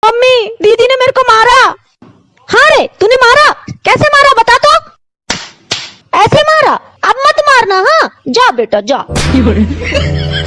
Mummy, दीदी ने मेरे को मारा। हाँ रे, तूने मारा? कैसे मारा बता तो। ऐसे मारा? अब मत मारना, हाँ? जा बेटा जा।